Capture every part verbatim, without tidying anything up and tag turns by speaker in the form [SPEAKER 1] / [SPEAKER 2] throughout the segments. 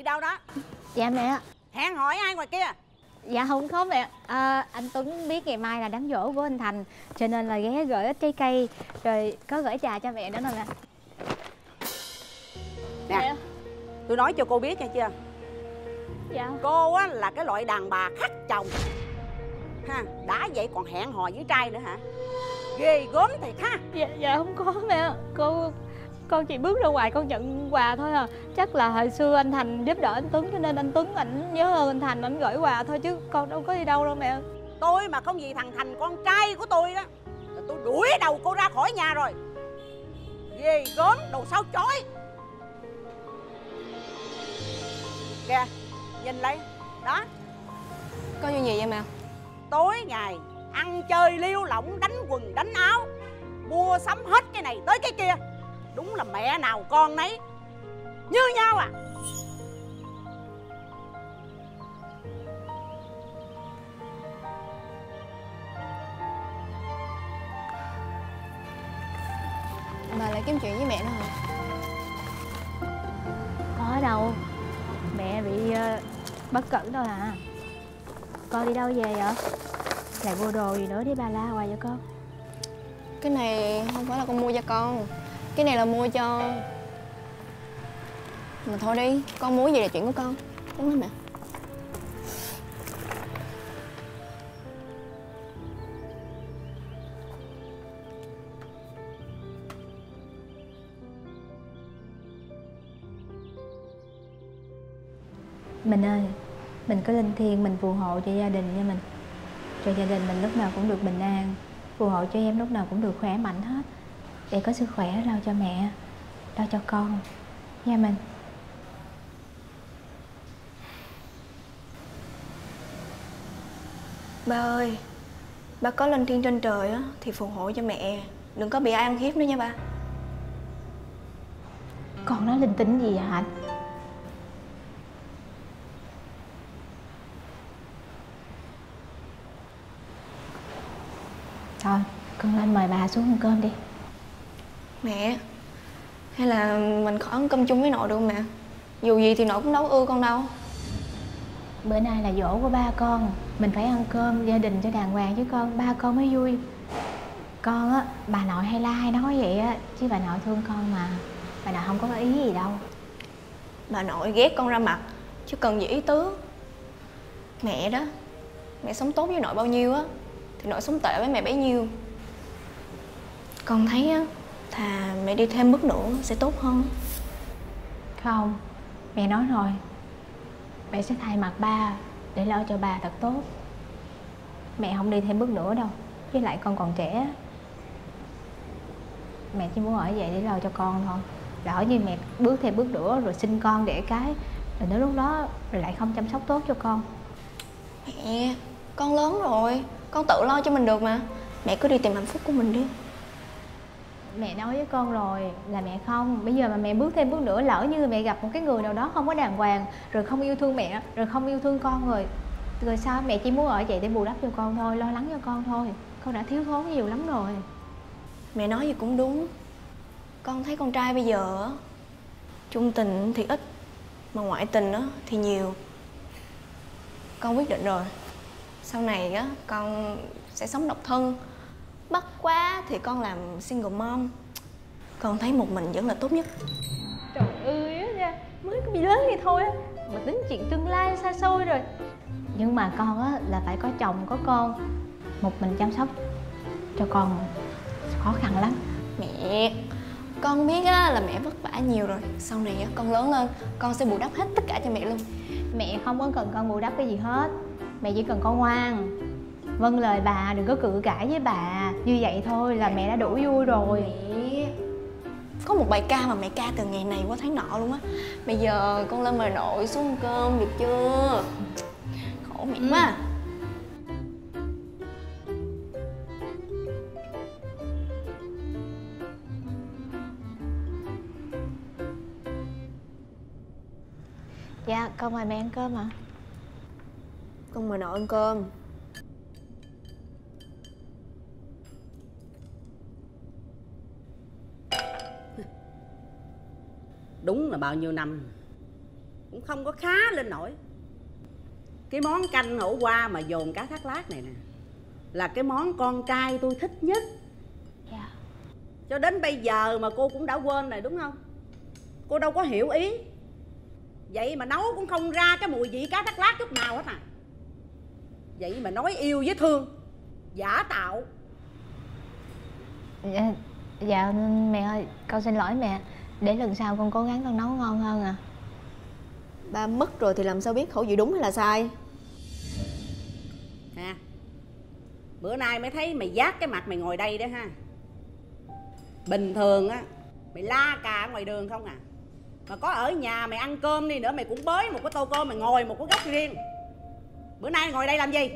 [SPEAKER 1] Đi đâu đó?
[SPEAKER 2] Dạ mẹ.
[SPEAKER 1] Hẹn hỏi ai ngoài kia?
[SPEAKER 2] Dạ không có mẹ. À, anh Tuấn biết ngày mai là đám giỗ của anh Thành, cho nên là ghé gửi ít trái cây, rồi có gửi trà cho mẹ nữa nè mẹ.
[SPEAKER 1] Nè mẹ, tôi nói cho cô biết nghe chưa?
[SPEAKER 2] Dạ.
[SPEAKER 1] Cô á là cái loại đàn bà khắc chồng ha, đã vậy còn hẹn hò với trai nữa hả? Ghê gớm thiệt ha.
[SPEAKER 2] Dạ, dạ không có mẹ. Cô con chỉ bước ra ngoài con nhận quà thôi à. Chắc là hồi xưa anh Thành giúp đỡ anh Tuấn, cho nên anh Tuấn ảnh nhớ ơn anh Thành, ảnh gửi quà thôi, chứ con đâu có đi đâu đâu mẹ.
[SPEAKER 1] Tôi mà không vì thằng Thành con trai của tôi đó là tôi đuổi đầu cô ra khỏi nhà rồi. Ghê gớm, đồ sao chói. Kìa, nhìn lấy đó.
[SPEAKER 3] Có chuyện gì vậy mẹ?
[SPEAKER 1] Tối ngày ăn chơi liêu lỏng, đánh quần đánh áo, mua sắm hết cái này tới cái kia. Đúng là mẹ nào con nấy như nhau à.
[SPEAKER 3] Bà lại kiếm chuyện với mẹ nữa hả?
[SPEAKER 2] Có đâu, mẹ bị uh, bất cẩn thôi à. Con đi đâu về vậy? Lại mua đồ gì nữa để ba la hoài cho con.
[SPEAKER 3] Cái này không phải là con mua cho con, cái này là mua cho... Mà thôi đi, con muốn gì là chuyện của con. Đúng không mẹ?
[SPEAKER 2] Mình ơi, mình có linh thiêng mình phù hộ cho gia đình nha mình, cho gia đình mình lúc nào cũng được bình an, phù hộ cho em lúc nào cũng được khỏe mạnh hết, để có sức khỏe lo cho mẹ, lo cho con nha mình.
[SPEAKER 3] Ba ơi, ba có linh thiêng trên trời á thì phù hộ cho mẹ, đừng có bị ai ăn hiếp nữa nha ba.
[SPEAKER 2] Con nói linh tinh gì vậy Hạnh? Thôi, con lên mời bà xuống ăn cơm đi.
[SPEAKER 3] Mẹ, hay là mình khỏi ăn cơm chung với nội được không mẹ? Dù gì thì nội cũng đâu ưa con đâu.
[SPEAKER 2] Bữa nay là giỗ của ba con, mình phải ăn cơm gia đình cho đàng hoàng chứ con, ba con mới vui. Con á, bà nội hay la hay nói vậy á, chứ bà nội thương con mà, bà nội không có ý gì đâu.
[SPEAKER 3] Bà nội ghét con ra mặt, chứ cần gì ý tứ. Mẹ đó, mẹ sống tốt với nội bao nhiêu á thì nội sống tệ với mẹ bấy nhiêu. Con thấy á, thà mẹ đi thêm bước nữa sẽ tốt hơn.
[SPEAKER 2] Không, mẹ nói rồi, mẹ sẽ thay mặt ba để lo cho bà thật tốt. Mẹ không đi thêm bước nữa đâu, với lại con còn trẻ. Mẹ chỉ muốn ở vậy để lo cho con thôi. Lỡ như mẹ bước thêm bước nữa rồi sinh con đẻ cái, rồi đến lúc đó rồi lại không chăm sóc tốt cho con.
[SPEAKER 3] Mẹ, con lớn rồi, con tự lo cho mình được mà. Mẹ cứ đi tìm hạnh phúc của mình đi.
[SPEAKER 2] Mẹ nói với con rồi là mẹ không. Bây giờ mà mẹ bước thêm bước nữa, lỡ như mẹ gặp một cái người nào đó không có đàng hoàng, rồi không yêu thương mẹ, rồi không yêu thương con rồi Rồi sao? Mẹ chỉ muốn ở vậy để bù đắp cho con thôi, lo lắng cho con thôi. Con đã thiếu thốn nhiều lắm rồi.
[SPEAKER 3] Mẹ nói gì cũng đúng. Con thấy con trai bây giờ chung tình thì ít, mà ngoại tình thì nhiều. Con quyết định rồi, sau này á con sẽ sống độc thân. Bắt quá thì con làm single mom. Con thấy một mình vẫn là tốt nhất.
[SPEAKER 2] Trời ơi á nha, mới có bị lớn vậy thôi á mà tính chuyện tương lai xa xôi rồi. Nhưng mà con á là phải có chồng có con, một mình chăm sóc cho con khó khăn lắm.
[SPEAKER 3] Mẹ, con biết á là mẹ vất vả nhiều rồi. Sau này á con lớn lên, con sẽ bù đắp hết tất cả cho mẹ luôn.
[SPEAKER 2] Mẹ không có cần con bù đắp cái gì hết. Mẹ chỉ cần con ngoan, vâng lời bà, đừng có cự cãi với bà. Như vậy thôi là mẹ đã đủ vui rồi.
[SPEAKER 3] Mẹ, có một bài ca mà mẹ ca từ ngày này qua tháng nọ luôn á. Bây giờ con lên mời nội xuống ăn cơm được chưa? Khổ mẹ quá à.
[SPEAKER 2] Dạ, con mời mẹ ăn cơm ạ.
[SPEAKER 3] Con mời nội ăn cơm.
[SPEAKER 1] Đúng là bao nhiêu năm cũng không có khá lên nổi. Cái món canh hổ qua mà dồn cá thác lát này nè là cái món con trai tôi thích nhất.
[SPEAKER 2] Dạ.
[SPEAKER 1] Cho đến bây giờ mà cô cũng đã quên rồi đúng không? Cô đâu có hiểu ý. Vậy mà nấu cũng không ra cái mùi vị cá thác lát chút nào hết à. Vậy mà nói yêu với thương, giả tạo.
[SPEAKER 2] Dạ, dạ mẹ ơi, con xin lỗi mẹ. Để lần sau con cố gắng con nấu ngon hơn à.
[SPEAKER 3] Ba mất rồi thì làm sao biết khẩu vị đúng hay là sai?
[SPEAKER 1] Nè, bữa nay mới thấy mày vác cái mặt mày ngồi đây đó ha. Bình thường á mày la cà ở ngoài đường không à. Mà có ở nhà mày ăn cơm đi nữa mày cũng bới một cái tô cơm mày ngồi một cái góc riêng. Bữa nay ngồi đây làm gì?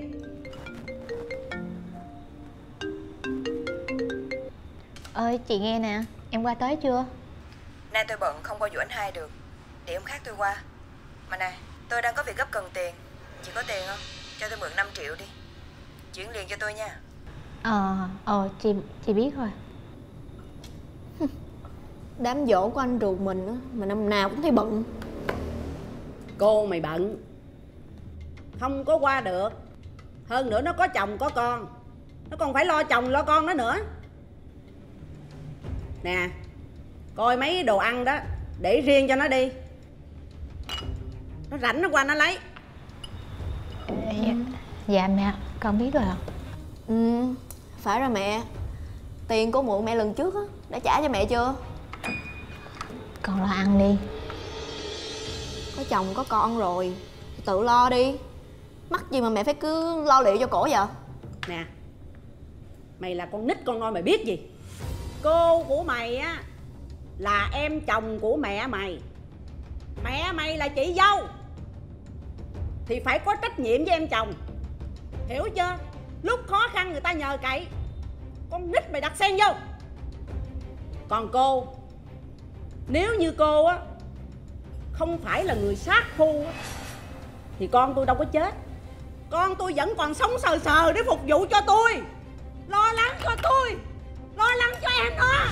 [SPEAKER 2] Ơi chị nghe nè, em qua tới chưa?
[SPEAKER 4] Nay tôi bận không qua vụ anh hai được. Để hôm khác tôi qua. Mà này, tôi đang có việc gấp cần tiền. Chị có tiền không? Cho tôi mượn năm triệu đi. Chuyển liền cho tôi nha.
[SPEAKER 2] Ờ, ờ chị chị biết rồi.
[SPEAKER 3] Đám dỗ của anh ruột mình á, mà năm nào cũng thấy bận.
[SPEAKER 1] Cô mày bận không có qua được. Hơn nữa nó có chồng có con, nó còn phải lo chồng lo con nó nữa. Nè, coi mấy đồ ăn đó để riêng cho nó đi. Nó rảnh nó qua nó lấy.
[SPEAKER 2] Dạ, dạ mẹ, con biết rồi ạ.
[SPEAKER 3] Ừ, phải rồi mẹ. Tiền của mượn mẹ lần trước á, đã trả cho mẹ chưa?
[SPEAKER 2] Con lo ăn đi.
[SPEAKER 3] Có chồng có con rồi thì tự lo đi. Mắc gì mà mẹ phải cứ lo liệu cho cổ vậy?
[SPEAKER 1] Nè, mày là con nít con nôi mày biết gì. Cô của mày á là em chồng của mẹ mày. Mẹ mày là chị dâu thì phải có trách nhiệm với em chồng, hiểu chưa? Lúc khó khăn người ta nhờ cậy, con nít mày đặt xen vô. Còn cô, nếu như cô á không phải là người sát phu á, thì con tôi đâu có chết. Con tôi vẫn còn sống sờ sờ để phục vụ cho tôi, lo lắng cho tôi, lo lắng cho em đó.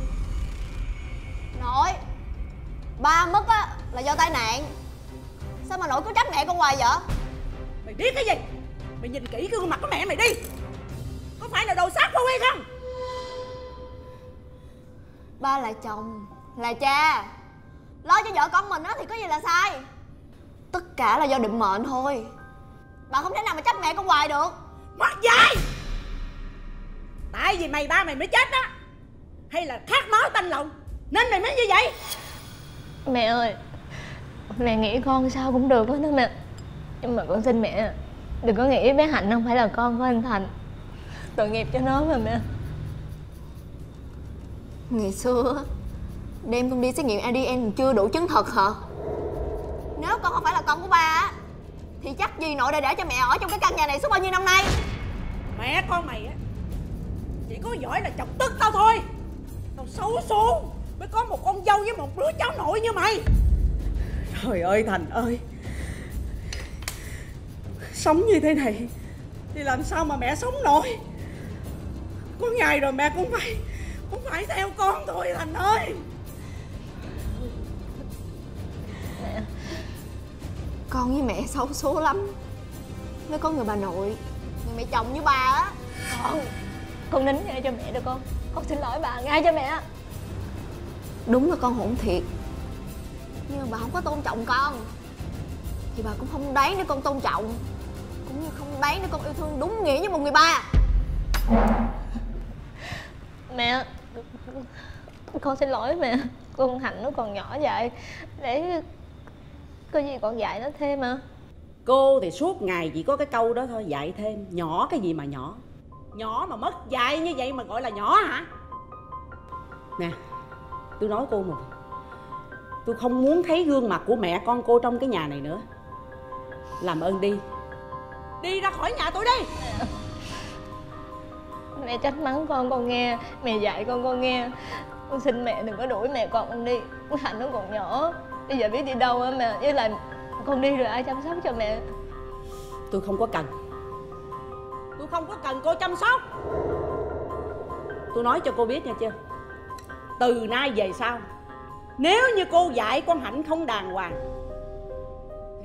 [SPEAKER 3] Nội, ba mất á là do tai nạn. Sao mà nội cứ trách mẹ con hoài vậy?
[SPEAKER 1] Mày biết cái gì? Mày nhìn kỹ cái gương mặt của mẹ mày đi. Có phải là đồ sát phu hay không?
[SPEAKER 3] Ba là chồng, là cha, lo cho vợ con mình á thì có gì là sai. Tất cả là do định mệnh thôi. Bà không thể nào mà trách mẹ con hoài được.
[SPEAKER 1] Mất dạy. Tại vì mày ba mày mới chết đó, hay là khát máu tanh lòng nên mày mới như vậy?
[SPEAKER 2] Mẹ ơi, mẹ nghĩ con sao cũng được hết đó mẹ. Nhưng mà con xin mẹ đừng có nghĩ bé Hạnh không phải là con của anh Thành. Tội nghiệp cho nó mà mẹ.
[SPEAKER 3] Ngày xưa đem con đi xét nghiệm a đê en chưa đủ chứng thực hả? Nếu con không phải là con của ba á thì chắc gì nội đã để cho mẹ ở trong cái căn nhà này suốt bao nhiêu năm nay.
[SPEAKER 1] Mẹ con mày á chỉ có giỏi là chọc tức tao thôi. Tao xấu số mới có một con dâu với một đứa cháu nội như mày. Trời ơi Thành ơi, sống như thế này thì làm sao mà mẹ sống nổi. Có ngày rồi mẹ cũng phải cũng phải theo con thôi Thành ơi.
[SPEAKER 3] Mẹ. Con với mẹ xấu số lắm. Mới có người bà nội, người mẹ chồng như bà á.
[SPEAKER 2] Con, con nín ngay cho mẹ được không? Con xin lỗi bà ngay cho mẹ.
[SPEAKER 3] Đúng là con hỗn thiệt, nhưng mà bà không có tôn trọng con thì bà cũng không đáng để con tôn trọng, cũng như không đáng để con yêu thương đúng nghĩa như một người ba.
[SPEAKER 2] Mẹ, con xin lỗi mẹ. Con Hạnh nó còn nhỏ vậy, để có gì con dạy nó thêm mà.
[SPEAKER 1] Cô thì suốt ngày chỉ có cái câu đó thôi, dạy thêm. Nhỏ cái gì mà nhỏ. Nhỏ mà mất dạy như vậy mà gọi là nhỏ hả? Nè, tôi nói cô một, tôi không muốn thấy gương mặt của mẹ con cô trong cái nhà này nữa. Làm ơn đi, đi ra khỏi nhà tôi đi.
[SPEAKER 2] Mẹ trách mắng con con nghe, mẹ dạy con con nghe. Con xin mẹ đừng có đuổi mẹ con con đi. Hạnh nó còn nhỏ, bây giờ biết đi đâu á mẹ. Với lại con đi rồi ai chăm sóc cho mẹ?
[SPEAKER 1] Tôi không có cần, tôi không có cần cô chăm sóc. Tôi nói cho cô biết nha chưa, từ nay về sau nếu như cô dạy con Hạnh không đàng hoàng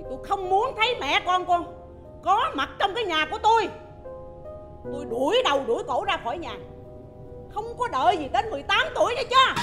[SPEAKER 1] thì tôi không muốn thấy mẹ con con có mặt trong cái nhà của tôi. Tôi đuổi đầu đuổi cổ ra khỏi nhà, không có đợi gì đến mười tám tuổi nữa chưa.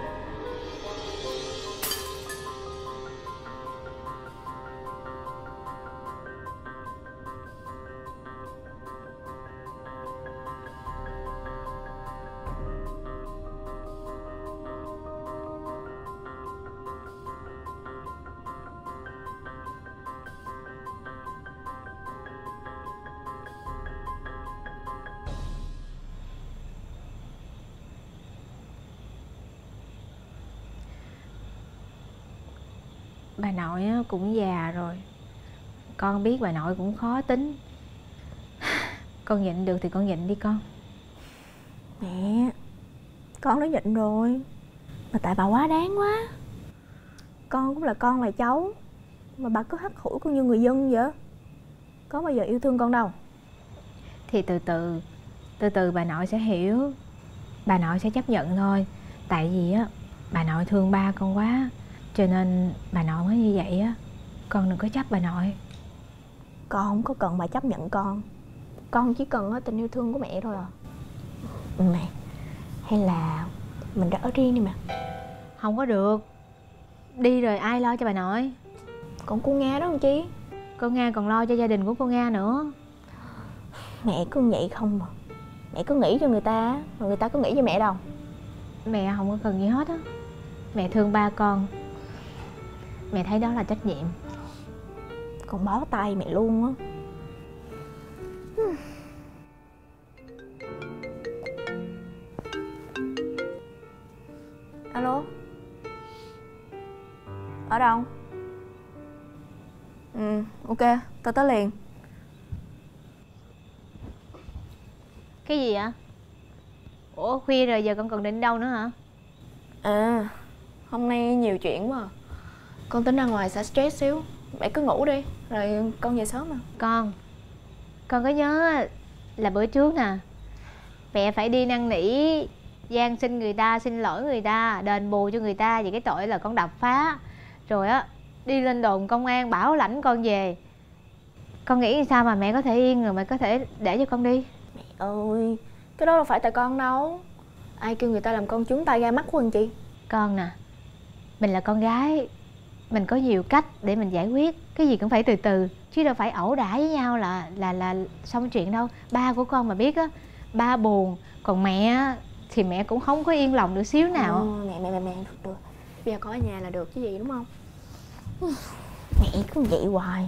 [SPEAKER 2] Bà nội cũng già rồi, con biết bà nội cũng khó tính. Con nhịn được thì con nhịn đi con.
[SPEAKER 3] Mẹ, con đã nhịn rồi, mà tại bà quá đáng quá. Con cũng là con là cháu, mà bà cứ hắt hủi con như người dân vậy. Có bao giờ yêu thương con đâu.
[SPEAKER 2] Thì từ từ, từ từ bà nội sẽ hiểu. Bà nội sẽ chấp nhận thôi. Tại vì á, bà nội thương ba con quá, cho nên bà nội mới như vậy á. Con đừng có chấp bà nội.
[SPEAKER 3] Con không có cần bà chấp nhận con. Con chỉ cần tình yêu thương của mẹ thôi à. Mẹ, hay là mình ra ở riêng đi mà.
[SPEAKER 2] Không có được. Đi rồi ai lo cho bà nội?
[SPEAKER 3] Còn cô Nga đó không Chi?
[SPEAKER 2] Cô Nga còn lo cho gia đình của cô Nga nữa.
[SPEAKER 3] Mẹ cứ vậy không mà. Mẹ cứ nghĩ cho người ta, mà người ta có nghĩ cho mẹ đâu.
[SPEAKER 2] Mẹ không có cần gì hết á. Mẹ thương ba con, mẹ thấy đó là trách nhiệm.
[SPEAKER 3] Con bó tay mẹ luôn á. Alo, ở đâu? Ừ, ok, tao tới liền.
[SPEAKER 2] Cái gì vậy? Ủa khuya rồi, giờ con còn định đâu nữa hả?
[SPEAKER 3] À, hôm nay nhiều chuyện quá à. Con tính ra ngoài xả stress xíu. Mẹ cứ ngủ đi, rồi con về sớm mà.
[SPEAKER 2] Con Con có nhớ là bữa trước nè, mẹ phải đi năn nỉ van xin người ta, xin lỗi người ta, đền bù cho người ta về cái tội là con đập phá. Rồi á, đi lên đồn công an bảo lãnh con về. Con nghĩ sao mà mẹ có thể yên rồi mẹ có thể để cho con đi?
[SPEAKER 3] Mẹ ơi, cái đó đâu phải tại con đâu. Ai kêu người ta làm con trướng tay ra mắt của anh chị.
[SPEAKER 2] Con nè, mình là con gái, mình có nhiều cách để mình giải quyết. Cái gì cũng phải từ từ, chứ đâu phải ẩu đả với nhau là là là xong chuyện đâu. Ba của con mà biết á, ba buồn, còn mẹ thì mẹ cũng không có yên lòng được xíu nào.
[SPEAKER 3] Ờ, mẹ mẹ mẹ mẹ được được. Bây giờ có ở nhà là được chứ gì, đúng không? Mẹ cứ vậy hoài.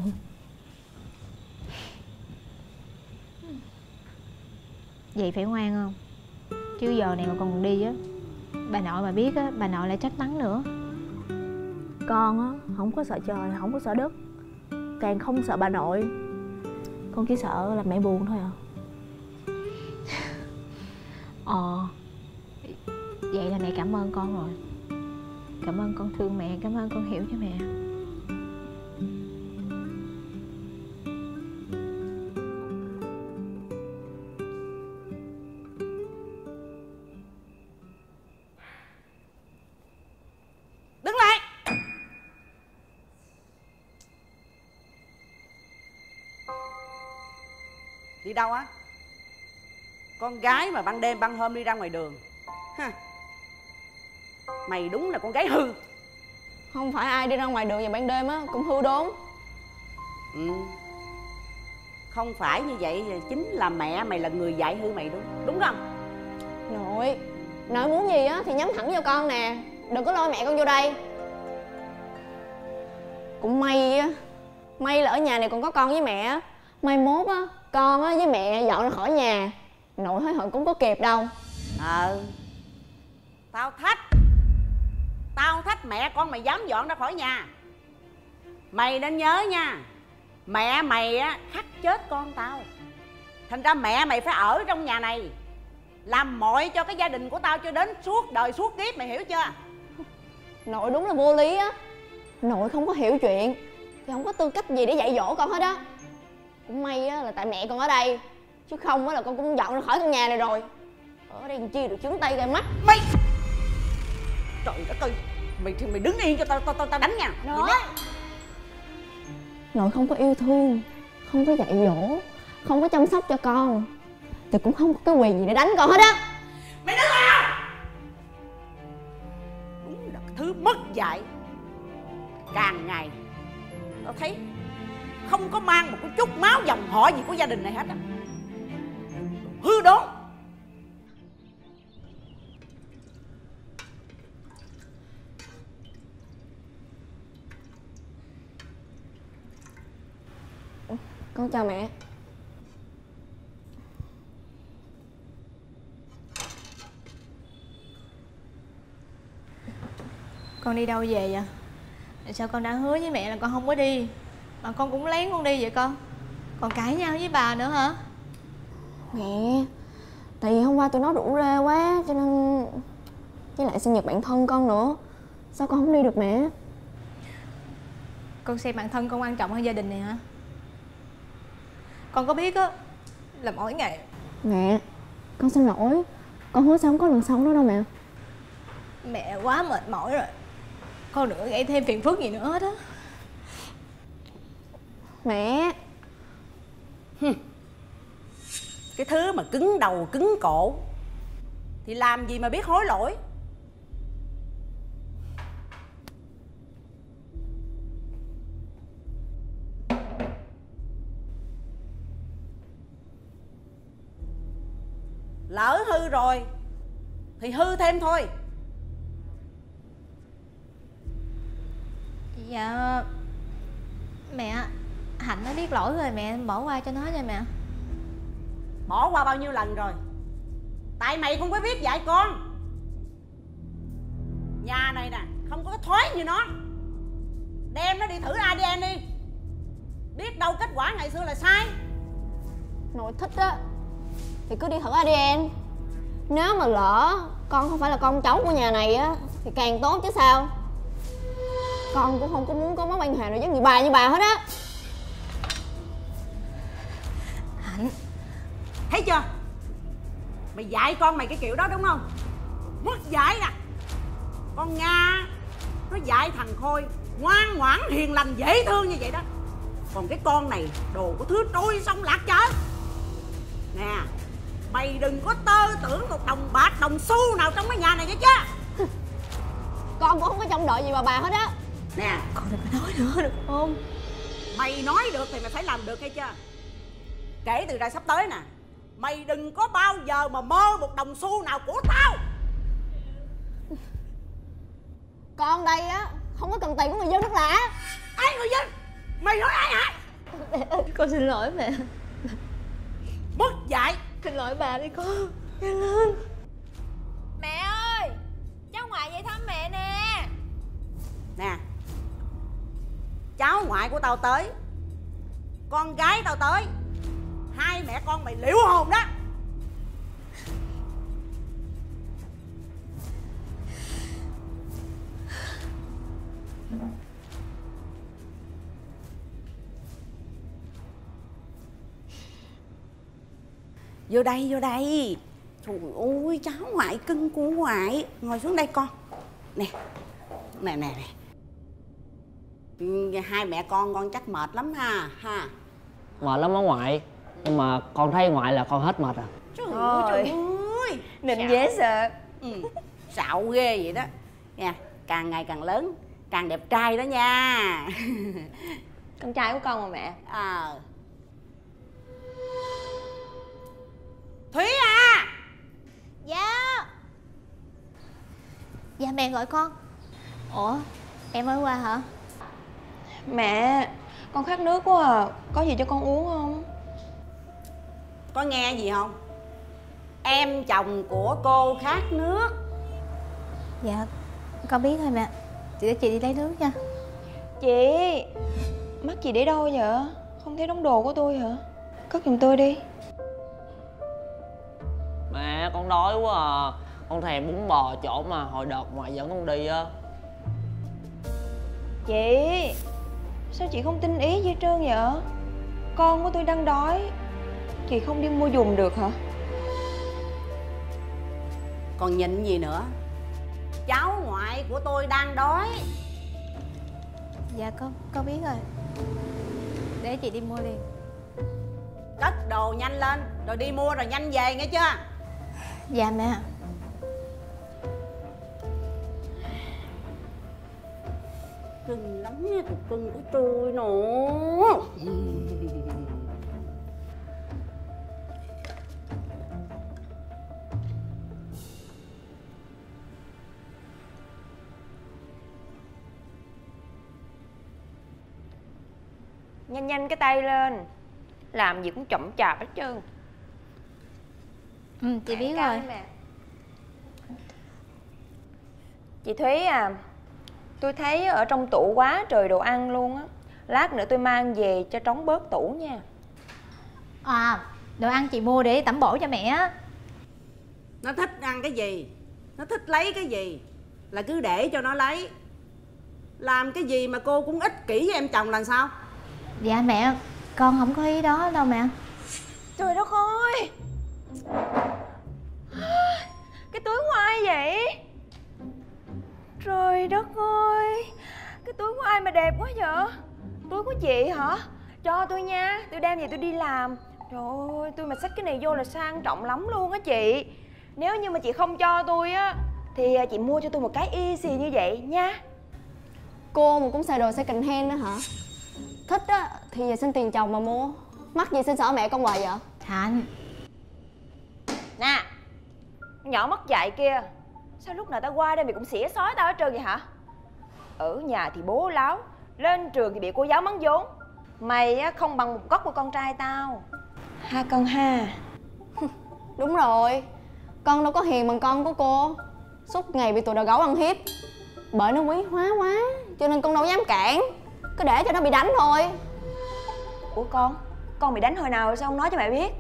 [SPEAKER 2] Vậy phải ngoan không? Chứ giờ này mà còn đi á, bà nội mà biết á, bà nội lại trách mắng nữa.
[SPEAKER 3] Con á, không có sợ trời, không có sợ đất, càng không sợ bà nội. Con chỉ sợ là mẹ buồn thôi à.
[SPEAKER 2] Ờ, vậy là mẹ cảm ơn con rồi. Cảm ơn con thương mẹ, cảm ơn con hiểu cho mẹ.
[SPEAKER 1] Đứng lại. Đi đâu á? Con gái mà ban đêm ban hôm đi ra ngoài đường ha. Mày đúng là con gái hư.
[SPEAKER 3] Không phải ai đi ra ngoài đường vào ban đêm á cũng hư đốn.
[SPEAKER 1] Ừ. Không phải như vậy, chính là mẹ mày là người dạy hư mày, đúng đúng không?
[SPEAKER 3] Nội, nội muốn gì á thì nhắm thẳng vô con nè, đừng có lôi mẹ con vô đây. Cũng may á, may là ở nhà này còn có con với mẹ. Mai mốt á, con á với mẹ dọn ra khỏi nhà, nội hối hận cũng có kịp đâu.
[SPEAKER 1] Ờ. Tao thách Tao thách mẹ con mày dám dọn ra khỏi nhà. Mày nên nhớ nha, mẹ mày á khắc chết con tao, thành ra mẹ mày phải ở trong nhà này làm mọi cho cái gia đình của tao cho đến suốt đời suốt kiếp, mày hiểu chưa?
[SPEAKER 3] Nội đúng là vô lý á. Nội không có hiểu chuyện thì không có tư cách gì để dạy dỗ con hết á. Cũng may á là tại mẹ con ở đây, chứ không á là con cũng dọn ra khỏi căn nhà này rồi. Ở đây làm chi được trướng tay ra mắt.
[SPEAKER 1] Mày, trời đất ơi, mày mày đứng yên cho tao tao tao, tao đánh nha.
[SPEAKER 3] Nội. nội không có yêu thương, không có dạy dỗ, không có chăm sóc cho con, thì cũng không có cái quyền gì để đánh con hết á.
[SPEAKER 1] Mày nói sao? Đúng là thứ mất dạy. Càng ngày tao thấy không có mang một cái chút máu dòng họ gì của gia đình này hết á. Hư đốn.
[SPEAKER 3] Con chào mẹ.
[SPEAKER 2] Con đi đâu về vậy? Sao con đã hứa với mẹ là con không có đi, mà con cũng lén con đi vậy con? Còn cãi nhau với bà nữa hả?
[SPEAKER 3] Mẹ, tại vì hôm qua tụi nó rủ rê quá cho nên, với lại sinh nhật bạn thân con nữa, sao con không đi được mẹ?
[SPEAKER 2] Con xem bản thân con quan trọng hơn gia đình này hả? Con có biết á là mỗi ngày...
[SPEAKER 3] Mẹ, con xin lỗi, con hứa sao không có lần sau nữa đâu mẹ.
[SPEAKER 2] Mẹ quá mệt mỏi rồi, con đừng gây thêm phiền phức gì nữa hết á.
[SPEAKER 3] Mẹ.
[SPEAKER 1] Cái thứ mà cứng đầu cứng cổ thì làm gì mà biết hối lỗi. Lỡ hư rồi thì hư thêm thôi.
[SPEAKER 2] Dạ mẹ, Hạnh nó biết lỗi rồi mẹ, bỏ qua cho nó nha mẹ.
[SPEAKER 1] Bỏ qua bao nhiêu lần rồi? Tại mày không có biết dạy con. Nhà này nè không có cái thói như nó. Đem nó đi thử a đê en đi, biết đâu kết quả ngày xưa là sai.
[SPEAKER 3] Nội thích á thì cứ đi thử a đê en. Nếu mà lỡ con không phải là con cháu của nhà này á thì càng tốt chứ sao. Con cũng không có muốn có mối quan hệ nào với người bà như bà hết á.
[SPEAKER 2] Hạnh,
[SPEAKER 1] thấy chưa? Mày dạy con mày cái kiểu đó đúng không? Mất dạy nè. Con Nga nó dạy thằng Khôi ngoan ngoãn hiền lành dễ thương như vậy đó. Còn cái con này đồ của thứ trôi sông lạc chợ. Nè, mày đừng có tơ tưởng một đồng bạc đồng xu nào trong cái nhà này nghe chưa?
[SPEAKER 3] Con cũng không có trông đợi gì bà bà hết á.
[SPEAKER 1] Nè,
[SPEAKER 2] con đừng có nói nữa được không?
[SPEAKER 1] mày nói được thì mày phải làm được hay chưa? Kể từ ra sắp tới nè, mày đừng có bao giờ mà mơ một đồng xu nào của tao.
[SPEAKER 3] Con đây á không có cần tiền của người dân nước lạ.
[SPEAKER 1] Ai người dân? Mày nói ai hả?
[SPEAKER 2] Con xin lỗi mẹ.
[SPEAKER 1] Mất dạy.
[SPEAKER 2] Xin lỗi bà đi con. Nhanh lên.
[SPEAKER 5] Mẹ ơi, cháu ngoại về thăm mẹ nè.
[SPEAKER 1] Nè, cháu ngoại của tao tới, con gái tao tới, hai mẹ con mày liễu hồn đó. Vô đây, vô đây. Trời ơi, cháu ngoại cưng của ngoại. Ngồi xuống đây con. Nè, nè, nè, nè. Hai mẹ con con chắc mệt lắm ha, ha.
[SPEAKER 6] Mệt lắm á ngoại. Nhưng mà con thấy ngoại là con hết mệt à.
[SPEAKER 1] Trời ơi, trời ơi.
[SPEAKER 5] Nịnh dễ sợ.
[SPEAKER 1] Ừ, xạo ghê vậy đó. Nè, càng ngày càng lớn, càng đẹp trai đó nha.
[SPEAKER 3] Con trai của con mà mẹ.
[SPEAKER 1] Ờ. Thúy à.
[SPEAKER 2] Dạ. Dạ mẹ gọi con. Ủa, em mới qua hả?
[SPEAKER 3] Mẹ, con khát nước quá à. Có gì cho con uống không?
[SPEAKER 1] Có nghe gì không? Em chồng của cô khát nước.
[SPEAKER 2] Dạ, con biết thôi mẹ. Chị để chị đi lấy nước nha.
[SPEAKER 3] Chị, mắt chị để đâu vậy? Không thấy đống đồ của tôi hả? Cất giùm tôi đi.
[SPEAKER 6] Mẹ con đói quá à. Con thèm bún bò chỗ mà hồi đợt ngoại dẫn con đi á.
[SPEAKER 3] Chị, sao chị không tin ý gì hết trơn vậy? Con của tôi đang đói, chị không đi mua giùm được hả?
[SPEAKER 1] Còn nhịn gì nữa? Cháu ngoại của tôi đang đói.
[SPEAKER 2] Dạ con, con biết rồi. Để chị đi mua liền.
[SPEAKER 1] Cất đồ nhanh lên, rồi đi mua rồi nhanh về nghe chưa?
[SPEAKER 2] Dạ mẹ.
[SPEAKER 1] Cưng lắm nha, cục cưng của tôi nè.
[SPEAKER 4] Nhanh nhanh cái tay lên, làm gì cũng chậm chạp hết trơn.
[SPEAKER 2] Ừ, chị biết rồi.
[SPEAKER 4] Chị Thúy à, tôi thấy ở trong tủ quá trời đồ ăn luôn á. Lát nữa tôi mang về cho trống bớt tủ nha.
[SPEAKER 2] À, đồ ăn chị mua để tẩm bổ cho mẹ á.
[SPEAKER 1] Nó thích ăn cái gì, nó thích lấy cái gì là cứ để cho nó lấy. Làm cái gì mà cô cũng ích kỷ với em chồng là sao?
[SPEAKER 2] Dạ mẹ, con không có ý đó đâu mẹ.
[SPEAKER 4] Trời đất ơi, cái túi của ai vậy? Trời đất ơi, cái túi của ai mà đẹp quá vậy? Túi của chị hả? Cho tôi nha, tôi đem về tôi đi làm. Trời ơi, tôi mà xách cái này vô là sang trọng lắm luôn á chị. Nếu như mà chị không cho tôi á thì chị mua cho tôi một cái y xì như vậy nha.
[SPEAKER 3] Cô mà cũng xài đồ second hand đó hả? Thích á thì về xin tiền chồng mà mua. Mắc gì xin xỏ mẹ con hoài vậy?
[SPEAKER 2] Thành.
[SPEAKER 4] Nè, nhỏ mất dạy kia, sao lúc nào tao qua đây mày cũng xỉa xói tao hết trơn vậy hả? Ở nhà thì bố láo, lên trường thì bị cô giáo mắng vốn. Mày á không bằng một góc của con trai tao. Ha con ha.
[SPEAKER 3] Đúng rồi, con đâu có hiền bằng con của cô. Suốt ngày bị tụi đầu gấu ăn hiếp. Bởi nó quý hóa quá cho nên con đâu dám cản. Cứ để cho nó bị đánh thôi.
[SPEAKER 4] Ủa con, con bị đánh hồi nào sao không nói cho mẹ biết?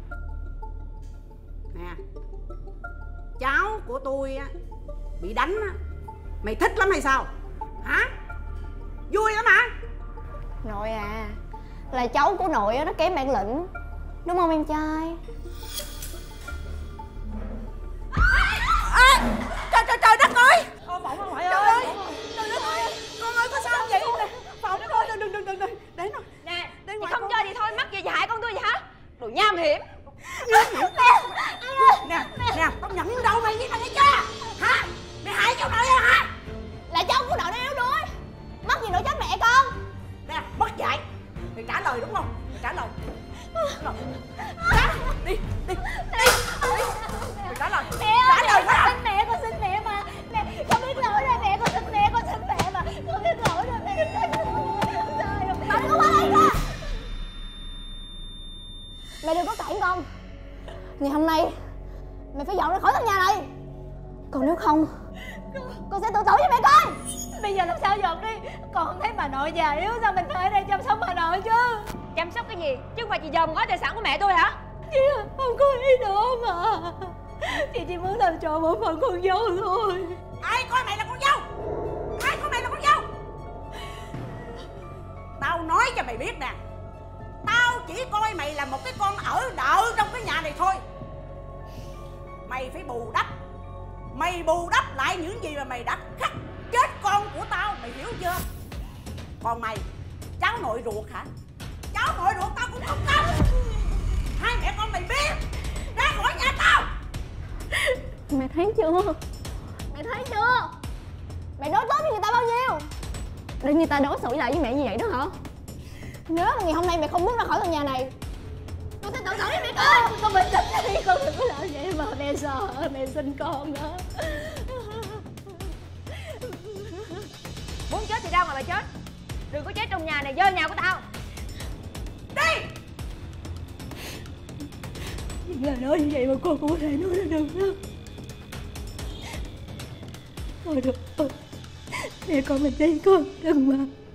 [SPEAKER 1] Nè, cháu của tôi á bị đánh á, mày thích lắm hay sao? Hả? Vui lắm hả?
[SPEAKER 3] Nội à, là cháu của nội á, nó kém bản lĩnh. Đúng không em trai?
[SPEAKER 1] À, trời trời trời đất ơi! Ô Phụng ơi, trời ơi! Trời đất ơi! Con ơi có sao vậy? Phụng ơi, đừng đừng đừng đừng để nó.
[SPEAKER 4] Nè, chị không cho thì thôi, mắc gì hại con tôi vậy hả? Đồ nham hiểm.
[SPEAKER 1] Nè, nè, tao nhận đâu mày với thằng ấy chưa? Hả? Mày hại cháu nội à hả?
[SPEAKER 3] Là cháu của nội nó yếu đuối. Mắc gì nội trách mẹ con?
[SPEAKER 1] Nè, mất dạy. Mày trả lời đúng không? Mày trả lời. Trả lời. Đi, đi, đi, đi. Mày trả lời.
[SPEAKER 2] Mẹ
[SPEAKER 1] trả lời
[SPEAKER 2] con
[SPEAKER 1] hả?
[SPEAKER 2] xin mẹ, con xin mẹ mà. Mẹ, con biết lỗi rồi mẹ, con xin mẹ, con xin mẹ mà. Con biết lỗi rồi mẹ.
[SPEAKER 3] Mày đừng có qua đây nha. Mẹ đừng có cản con. Ngày hôm nay mày phải dọn ra khỏi căn nhà này. Còn nếu không con sẽ tự tử cho mẹ coi.
[SPEAKER 2] Bây giờ làm sao dọn đi? Con không thấy bà nội già yếu sao mình phải ở đây chăm sóc bà nội chứ?
[SPEAKER 4] Chăm sóc cái gì? Chứ không phải chị dòm ngó tài sản của mẹ tôi hả?
[SPEAKER 2] Chị không có ý nữa mà. Chị chỉ muốn làm tròn một phần con dâu thôi.
[SPEAKER 1] Ai coi mày là con dâu? Ai coi mày là con dâu? Tao nói cho mày biết nè, tao chỉ coi mày là một cái con ở đợ trong cái nhà này thôi. Mày phải bù đắp. Mày bù đắp lại những gì mà mày đã khắc chết con của tao, mày hiểu chưa? Còn mày, cháu nội ruột hả? Cháu nội ruột tao cũng không có. Hai mẹ con mày biết ra khỏi nhà tao.
[SPEAKER 3] Mẹ thấy chưa? Mẹ thấy chưa? Mẹ đối tốt với người ta bao nhiêu? Để người ta đối xử lại với mẹ như vậy đó hả? Nếu mà ngày hôm nay mẹ không bước ra khỏi căn nhà này, con sẽ tự tử với mẹ con.
[SPEAKER 2] Con bình tĩnh đi, con đừng có làm vậy mà. Mẹ sợ, mẹ sinh con đó.
[SPEAKER 4] Muốn chết thì ra ngoài mà chết. Đừng có chết trong nhà này, dơ nhà của tao.
[SPEAKER 1] Đi.
[SPEAKER 2] Là nói như vậy mà con cũng có thể nói ra được đó. Thôi được rồi, mẹ con mình đi con, đừng mà.